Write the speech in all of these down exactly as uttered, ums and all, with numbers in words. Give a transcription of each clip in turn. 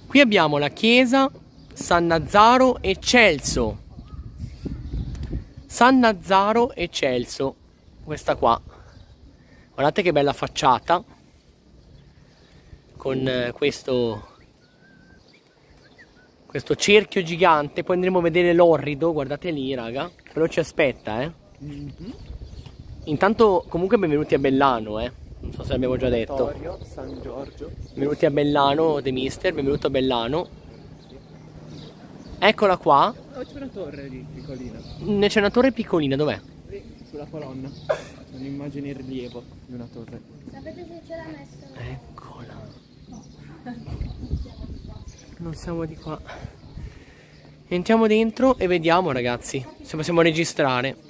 Qui abbiamo la chiesa San Nazzaro e Celso. San Nazzaro e Celso, questa qua. Guardate che bella facciata, con eh, questo questo cerchio gigante. Poi andremo a vedere l'orrido, guardate lì raga, quello ci aspetta, eh. Mm-hmm. Intanto comunque benvenuti a Bellano, eh. Non so se l'abbiamo già detto. San Giorgio. Benvenuti a Bellano, De Mister, benvenuto a Bellano. Eccola qua. Oh, c'è una torre lì, piccolina. C'è una torre piccolina, dov'è? Lì, sulla colonna. Un'immagine in rilievo di una torre. Sapete se ce l'ha messa? Eccola. Non siamo di qua. Entriamo dentro e vediamo, ragazzi, se possiamo registrare.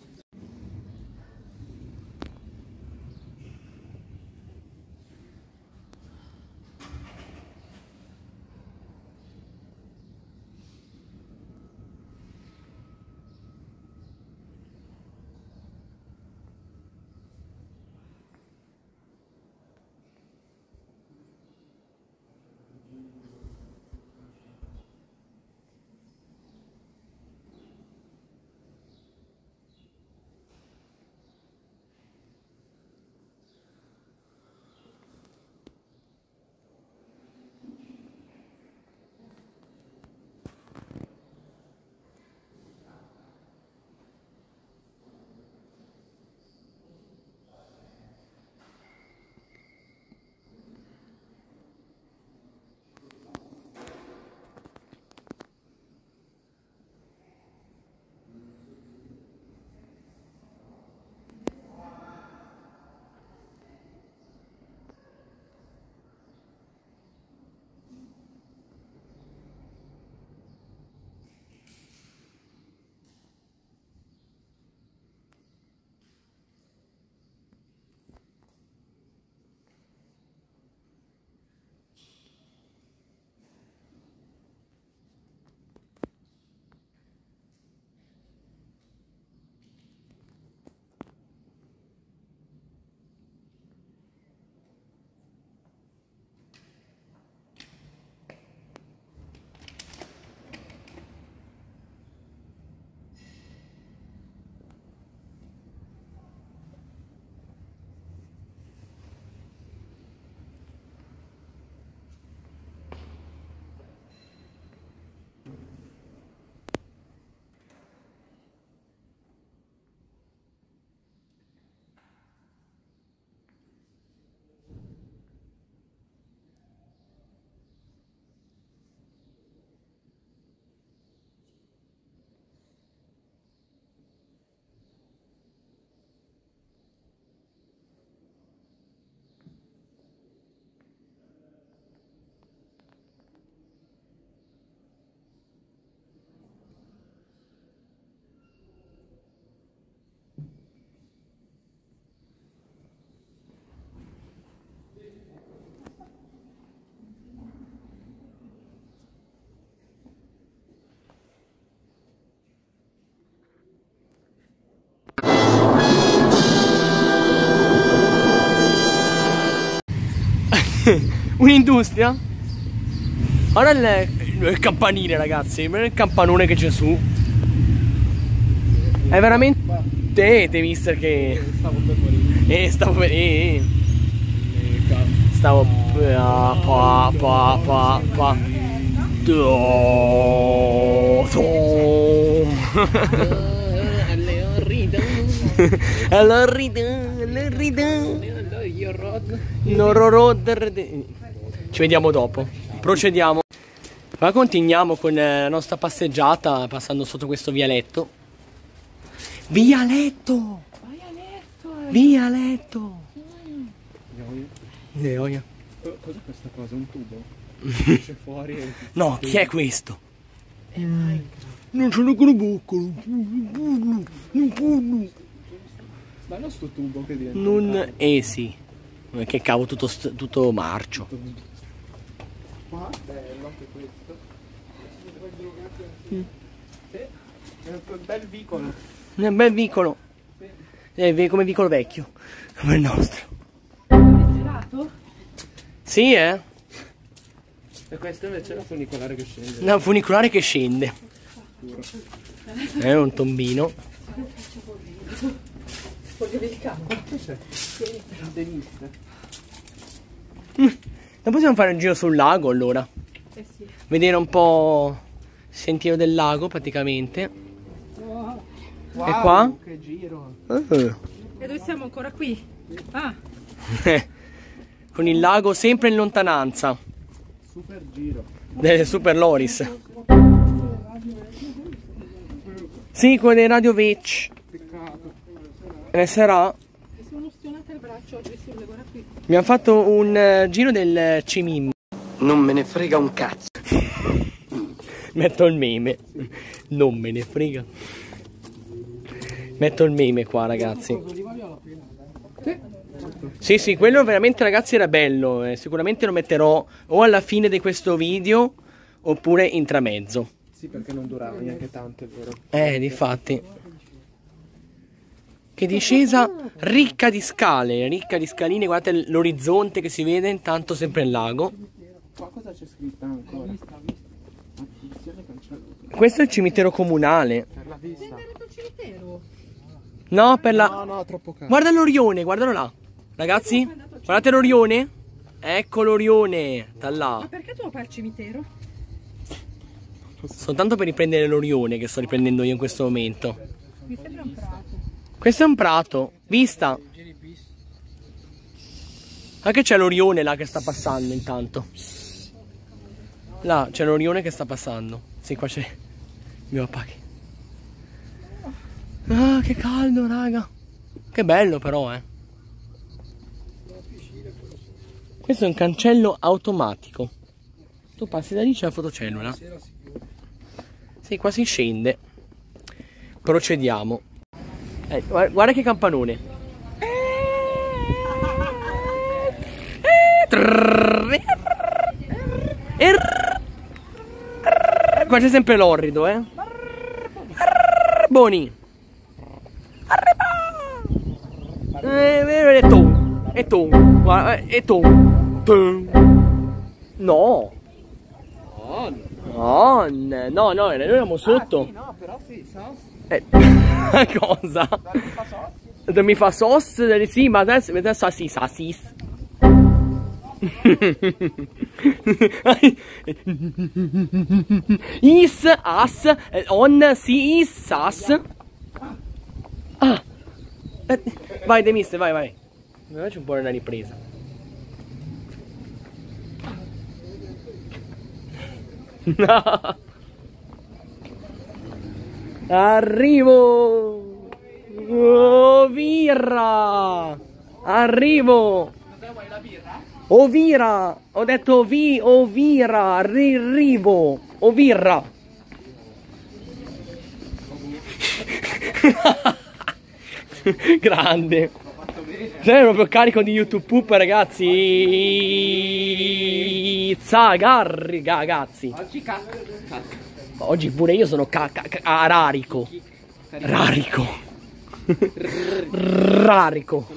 Un'industria? Guarda il, il campanile, ragazzi, il campanone che c'è su. È veramente eh, te mister che Stavo per morire. Eh stavo per eh, Stavo pa pa pa pa pa do, do. All'orrido. All'orrido, all'orrido. Ci vediamo dopo. Procediamo. Ma continuiamo con la nostra passeggiata, passando sotto questo vialetto. Vialetto! Vialetto! Leoia. Cos'è questa cosa? Un tubo? Esce fuori e... No, chi è questo? Non ce l'ho con la bocca. Non può. Ma non sto tubo che diventa. Non... Eh sì. Che cavo, tutto, tutto marcio. Qua, bello anche questo. Mm. Sì, è un bel vicolo. È un bel vicolo. Sì. È come vicolo vecchio, come il nostro. È gelato? Sì, eh? E questo invece è la funicolare che scende. Una funicolare che scende. È un tombino. Mm. Non possiamo fare un giro sul lago allora? Eh sì. Vedere un po' il sentiero del lago praticamente. Wow, E qua? Che giro. Ah. E dove siamo ancora qui? Ah, Con il lago sempre in lontananza. Super giro. Delle Super Loris. Sì, quello dei Radio Vec. Peccato. Ne sarà. mi sono ustionata il braccio oggi sulle, guarda qui. Abbiamo fatto un eh, giro del Cimim. Non me ne frega un cazzo. Metto il meme. Non me ne frega. Metto il meme qua, ragazzi. Sì, sì, quello veramente, ragazzi, era bello. Eh, sicuramente lo metterò o alla fine di questo video oppure intramezzo. Sì, perché non durava neanche tanto, è vero. Eh, difatti. Che discesa ricca di scale, ricca di scaline. Guardate l'orizzonte che si vede, intanto sempre il lago. Qua cosa c'è scritto ancora? Attenzione cancello. Questo è il cimitero comunale. Per la vista. Il cimitero. No, per la... No, no, troppo caro. Guarda l'Orione, guardalo là. Ragazzi, guardate l'Orione. Ecco l'Orione, da Ma là. perché tu vai al cimitero? Soltanto per riprendere l'Orione che sto riprendendo io in questo momento. Mi sembra un prato. Questo è un prato, vista. Anche c'è l'Orione là che sta passando intanto. Là c'è l'Orione che sta passando. Sì, qua c'è il mio papà che... Ah, che caldo, raga. Che bello però, eh. Questo è un cancello automatico. Tu passi da lì, c'è la fotocellula. Sì, qua si scende. Procediamo. Eh, guarda, guarda che campanone. Qua c'è sempre l'orrido, eh. Boni. E tu, e tu, guarda, e tu. No. No, no, no, noi eravamo sotto. No, però sì, sos. Eh, cosa? Mi fa sos? Sì, ma adesso, adesso sì, sassis. Is, as, on, si, is, sas. Ah. Eh, vai, Demis, vai, vai. Mi faccio un po' una ripresa. Arrivo! Oh, birra! Arrivo! Ovira! Ho detto vi, Ovira! Arrivo! Ovirra! Grande! Sei proprio carico di YouTube Poop, ragazzi! Zagarri, ragazzi! Oggi cacca. Oggi pure io sono ca ca ca rarico. Rarico. Rarico.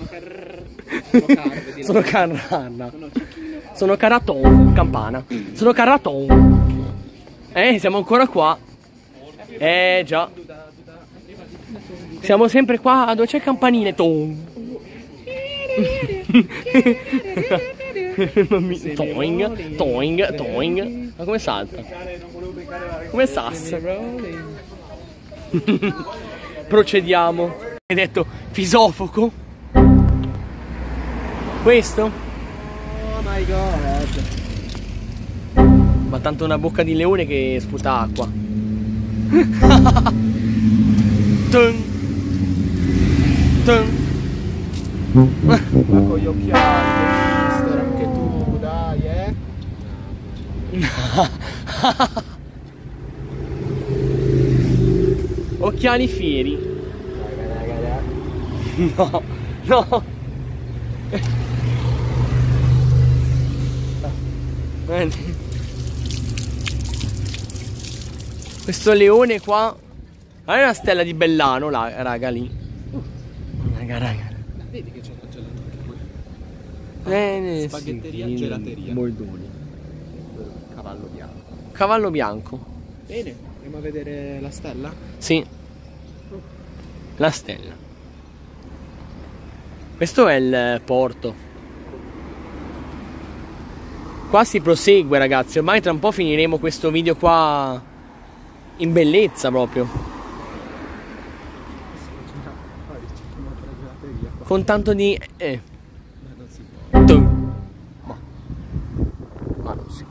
Sono carrana. Sono caraton. Campana. Sono caraton. Eh, siamo ancora qua. Eh, già. Siamo sempre qua dove c'è campanile. Tom. Toing, toing, toing. Ma come salta? Come sass. Procediamo. Hai detto fisofoco? Questo? Oh my god. Ma tanto una bocca di leone che sputa acqua. Tum. Tum. Ma con gli occhiali, mister, anche tu, dai, eh. Occhiali fieri. No, no. Questo leone qua. Guarda la stella di Bellano là, raga, lì. Raga, raga. Vedi che c'è congelato anche qui. Eh, Spaghetteria, sì, gelateria. Moldoni. cavallo bianco. Cavallo bianco. Bene, andiamo a vedere la stella? Sì. La stella. Questo è il porto. Qua si prosegue, ragazzi. Ormai tra un po' finiremo questo video qua in bellezza proprio. Con tanto di... Eh. Ma non si può. Tu. Ma. Ma non si può.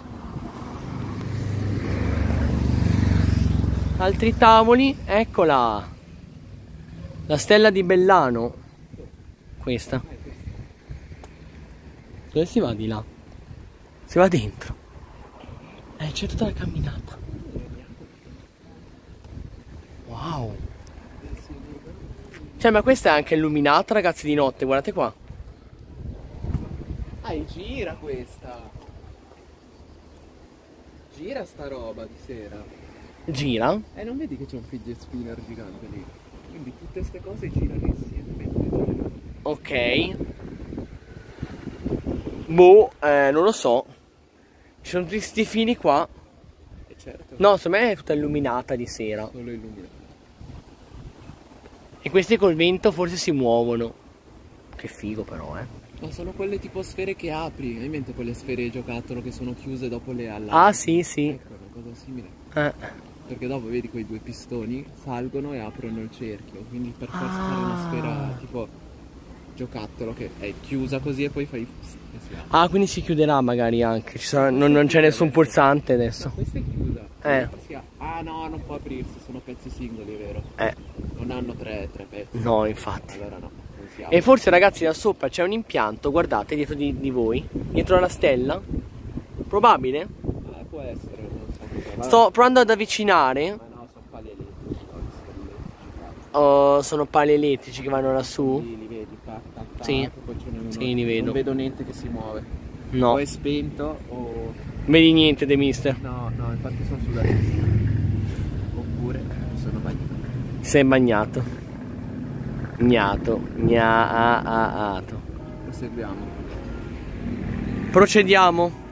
Altri tavoli. Eccola. La stella di Bellano. Questa. Dove si va di là? Si va dentro. Eh, c'è tutta la camminata. Wow. Cioè, ma questa è anche illuminata, ragazzi, di notte, guardate qua. Ah, e gira questa. Gira sta roba di sera. Gira. Eh, non vedi che c'è un fidget spinner gigante lì? Quindi tutte queste cose girano insieme mentre girano. Ok. Boh, eh, non lo so. Ci sono tutti questi fili qua. E certo. No, secondo me è tutta illuminata di sera. Solo illuminato. E questi col vento forse si muovono. Che figo però, eh. No, sono quelle tipo sfere che apri. Hai in mente quelle sfere giocattolo che sono chiuse dopo le allarmi? Ah, sì, sì. Ecco, una cosa simile. Eh. Perché dopo vedi quei due pistoni salgono e aprono il cerchio. Quindi per far Ah. fare una sfera tipo giocattolo che è chiusa così e poi fai e si apre. Ah, quindi si chiuderà magari anche. Ci sarà, non non c'è nessun pulsante No, adesso. questa è chiusa. Eh. Si apre. Ah no, non può aprirsi, sono pezzi singoli, è vero? Eh. Non hanno tre, tre pezzi. No, infatti. Allora no, non si apre. E forse, ragazzi, da sopra c'è un impianto, guardate, dietro di, di voi, dietro alla stella. Probabile? Ah, può essere, non so cosa. Sto provando ad avvicinare. Ma no, sono pali elettrici, no, gli stelle elettrici. Oh, sono pali elettrici che vanno lassù. Lì li vedi, tac, tac, tac, Sì. poi ce n'è uno. Sì, li vedo. Non vedo niente che si muove. No. O è spento o... Vedi niente, De Mister. No, no, infatti sono sulla destra. Oppure mi sono bagnato. Sei bagnato. Gnato. Gnaato. Proseguiamo. Procediamo.